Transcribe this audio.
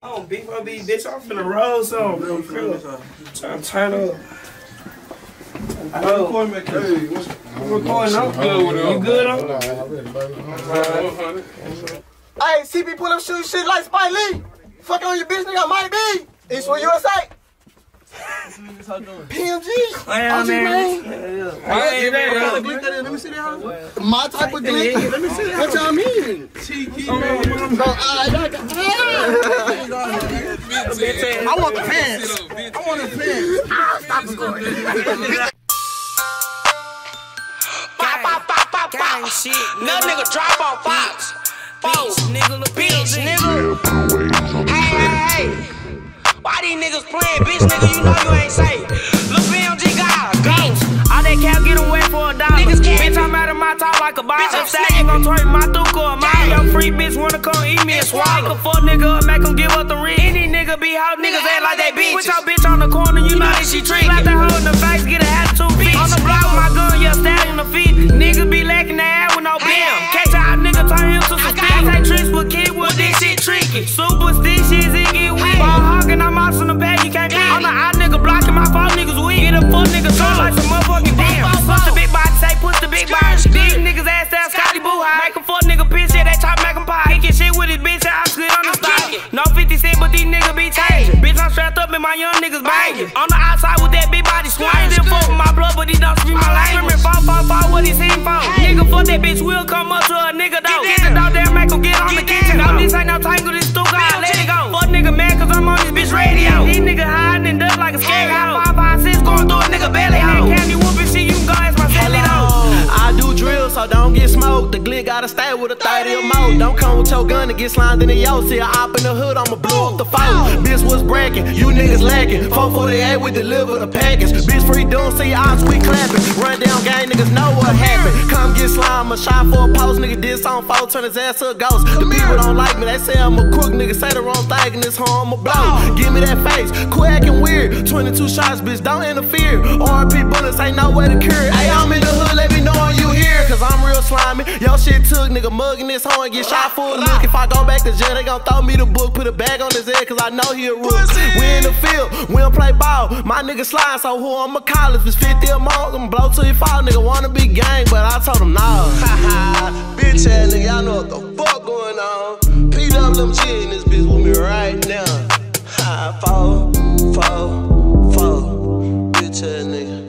Oh, B4B, bitch, I'm finna roll some, bro. Trying to turn up. I'm recording, I'm good with it. You good, Hey, CB pull up shooting shit like Spike Lee. Fucking on your bitch, nigga, Mike B. It's for USA. PMG. Man. Let me see that. My type of glitch. Let me see that. What y'all mean? I want the pants. I want the pants. Stop recording. Gang shit. No nigga drop on Fox. Bitch, nigga. Hey. Why these niggas playing, bitch, nigga? You know you ain't safe. Look, BMG God, go. All that cap get away for $1. Bitch, I'm out of my top like a box. I'm stacking, gon' twerk my thuka. My young free bitch wanna come eat me a swallow. Make a fuck nigga up, make him give up the rent. Any nigga be how niggas act like they bitches. Put your bitch on the corner, you know that she trick. Slap that hoe in the face, get a attitude bitch. On the block with my gun, yeah, stab in the feet. Niggas be lacking their ass with no bam. Catch out nigga, turn him to some stick. Take tricks with kid, with this shit tricky. Superstitious, it get weak. Ball hogging, I'm out in the bag, you can't beat. I'm the odd nigga blocking my phone, niggas weak. Get a fuck nigga son like some motherfucking damn. Push the big body, say push the big body. These niggas ass down, Scotty Boo high. Make a fuck nigga piss, yeah, they try to make him pie. Kickin' shit with his bitch, I split on the stock. No 50 cent, but these niggas be changing. Bitch, I'm strapped up and my young niggas banging. On the outside with that big body swing. I ain't still fuck with my blood, but he don't speak my language. Screaming 444, what he seen for? Nigga, fuck that bitch, we'll come up to a nigga though. Get the dog there, make him get on the kitchen. No, this ain't no tangle, this stupid, I let it go. Fuck nigga mad, cause I'm on this bitch radio. These niggas hiding and duck like a scarecrow. 556 going through a nigga belly hole. That candy whooping shit, you can go ask my celly though. I do drill, so don't get smoked. The Glick gotta stay with a 30 or more. Don't come with your gun and get slimed in the yo. See a op in the hood, I'ma blow up the phone. Bitch was bragging, you niggas lacking. 448, we deliver the package. Bitch free don't see ops, we clapping. Run down gang, niggas know what happened. Come get slime, a shot for a post. Nigga did song 4, turn his ass to a ghost. The people don't like me, they say I'm a crook. Nigga say the wrong thing, and this hoe I'ma blow. Give me that face, quit acting weird. 22 shots, bitch, don't interfere. RP bullets ain't no way to cure. Hey, I'm in the hood, let me know when you here. Cause I'm real slimy. Yo shit took, nigga mugging this hoe and get shot for a look. If I go back to jail, they gon' throw me the book, put a bag on his head, cause I know he a rook. We in the field, we don't play ball. My nigga slide, so who I'ma call? If it's 50 or more, I'ma blow till you fall. Nigga wanna be gang, but I told him nah. Haha, bitch ass nigga, y'all know what the fuck going on. PWMG in this bitch with me right now. Ha, 4, bitch ass nigga.